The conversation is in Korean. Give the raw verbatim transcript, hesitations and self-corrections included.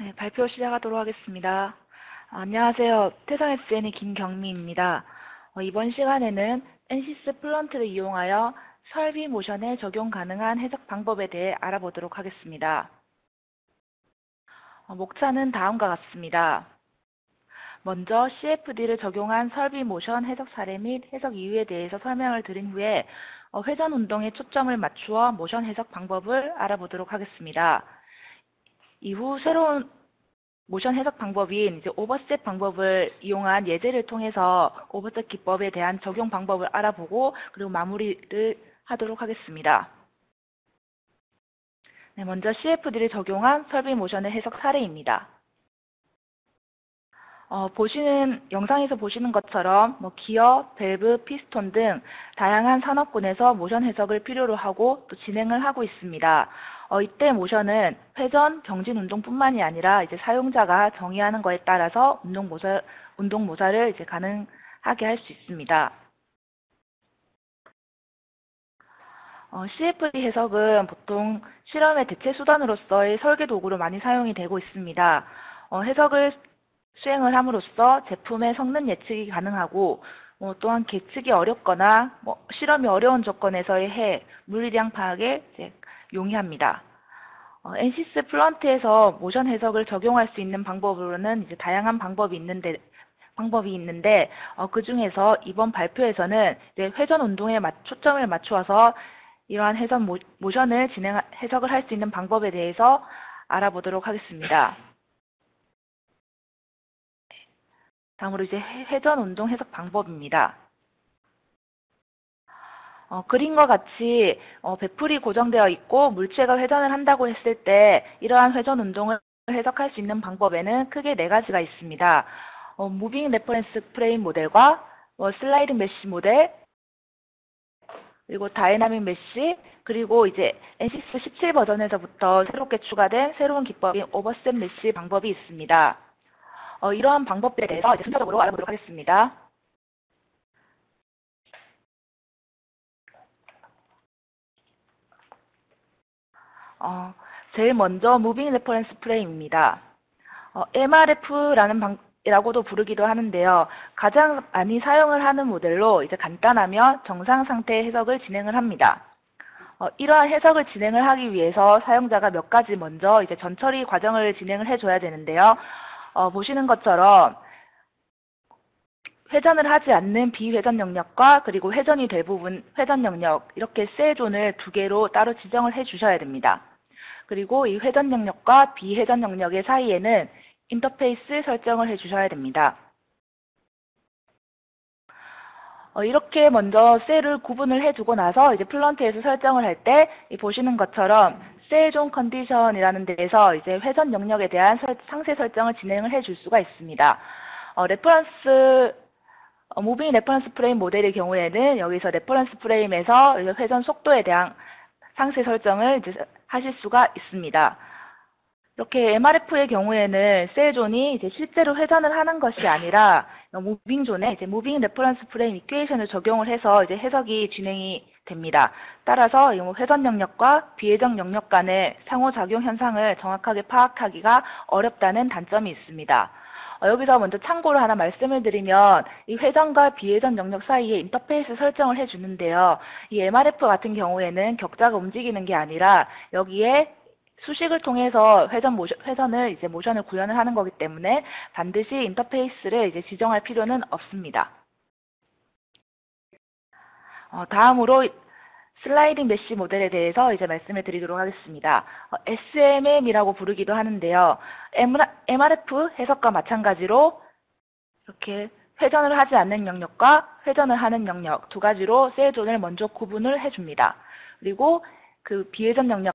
네, 발표 시작하도록 하겠습니다. 안녕하세요. 태성에스엔의 김경미입니다. 어, 이번 시간에는 엔시스 플런트를 이용하여 설비 모션에 적용 가능한 해석 방법에 대해 알아보도록 하겠습니다. 어, 목차는 다음과 같습니다. 먼저 씨에프디를 적용한 설비 모션 해석 사례 및 해석 이유에 대해서 설명을 드린 후에 어, 회전 운동에 초점을 맞추어 모션 해석 방법을 알아보도록 하겠습니다. 이후 새로운 모션 해석 방법인 이제 오버셋 방법을 이용한 예제를 통해서 오버셋 기법에 대한 적용 방법을 알아보고 그리고 마무리를 하도록 하겠습니다. 네, 먼저 씨에프디를 적용한 설비 모션의 해석 사례입니다. 어, 보시는 영상에서 보시는 것처럼 뭐 기어, 밸브, 피스톤 등 다양한 산업군에서 모션 해석을 필요로 하고 또 진행을 하고 있습니다. 어, 이때 모션은 회전, 경진 운동뿐만이 아니라 이제 사용자가 정의하는 것에 따라서 운동 모사, 운동 모사를 이제 가능하게 할 수 있습니다. 어, 씨에프디 해석은 보통 실험의 대체 수단으로서의 설계 도구로 많이 사용이 되고 있습니다. 어, 해석을 수행을 함으로써 제품의 성능 예측이 가능하고 뭐 또한 계측이 어렵거나 뭐 실험이 어려운 조건에서의 해, 물리량 파악에 이제 용이합니다. 어, 엔시스 플런트에서 모션 해석을 적용할 수 있는 방법으로는 이제 다양한 방법이 있는데 방법이 있는데 어, 그 중에서 이번 발표에서는 이제 회전 운동에 맞, 초점을 맞추어서 이러한 해석 모, 모션을 진행 해석을 할 수 있는 방법에 대해서 알아보도록 하겠습니다. 다음으로 이제 회전 운동 해석 방법입니다. 어, 그림과 같이 어, 배풀이 고정되어 있고 물체가 회전을 한다고 했을 때 이러한 회전 운동을 해석할 수 있는 방법에는 크게 네 가지가 있습니다. 어, 무빙 레퍼런스 프레임 모델과 어, 슬라이딩 메쉬 모델, 그리고 다이나믹 메쉬, 그리고 이제 엔시스 십칠 버전에서부터 새롭게 추가된 새로운 기법인 오버셋 메쉬 방법이 있습니다. 어, 이러한 방법들에 대해서 이제 순서적으로 알아보도록 하겠습니다. 어, 제일 먼저 무빙 레퍼런스 프레임입니다. 어, 엠알에프라는 방, 이라고도 부르기도 하는데요. 가장 많이 사용을 하는 모델로 이제 간단하며 정상 상태 해석을 진행을 합니다. 어, 이러한 해석을 진행을 하기 위해서 사용자가 몇 가지 먼저 이제 전처리 과정을 진행을 해줘야 되는데요. 어, 보시는 것처럼 회전을 하지 않는 비회전 영역과 그리고 회전이 될 부분 회전 영역 이렇게 셀 존을 두 개로 따로 지정을 해 주셔야 됩니다. 그리고 이 회전 영역과 비회전 영역의 사이에는 인터페이스 설정을 해 주셔야 됩니다. 어, 이렇게 먼저 셀을 구분을 해두고 나서 이제 플런트에서 설정을 할 때 보시는 것처럼 셀 존 컨디션이라는 데에서 이제 회전 영역에 대한 설, 상세 설정을 진행을 해 줄 수가 있습니다. 어, 레퍼런스 어, 무빙 레퍼런스 프레임 모델의 경우에는 여기서 레퍼런스 프레임에서 회전 속도에 대한 상세 설정을 이제 하실 수가 있습니다. 이렇게 엠알에프의 경우에는 셀 존이 이제 실제로 회전을 하는 것이 아니라 무빙 존에 이제 무빙 레퍼런스 프레임 이퀘이션을 적용을 해서 이제 해석이 진행이 됩니다. 따라서 회전 영역과 비회전 영역 간의 상호작용 현상을 정확하게 파악하기가 어렵다는 단점이 있습니다. 어, 여기서 먼저 참고로 하나 말씀을 드리면 이 회전과 비회전 영역 사이에 인터페이스 설정을 해주는데요. 이 엠알에프 같은 경우에는 격자가 움직이는 게 아니라 여기에 수식을 통해서 회전 모션, 회전을 이제 모션을 구현을 하는 거기 때문에 반드시 인터페이스를 이제 지정할 필요는 없습니다. 어, 다음으로 슬라이딩 메쉬 모델에 대해서 이제 말씀을 드리도록 하겠습니다. 어, 에스엠엠이라고 부르기도 하는데요. 엠알에프 해석과 마찬가지로 이렇게 회전을 하지 않는 영역과 회전을 하는 영역 두 가지로 셀 존을 먼저 구분을 해줍니다. 그리고 그 비회전 영역